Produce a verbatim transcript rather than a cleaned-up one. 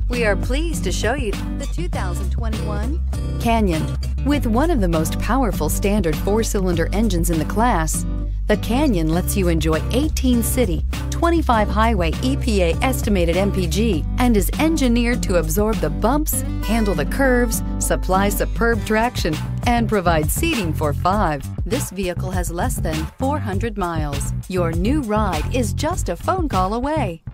We are pleased to show you the two thousand twenty-one Canyon. With one of the most powerful standard four-cylinder engines in the class, the Canyon lets you enjoy eighteen city, twenty-five highway E P A estimated M P G and is engineered to absorb the bumps, handle the curves, supply superb traction, and provide seating for five. This vehicle has less than four hundred miles. Your new ride is just a phone call away.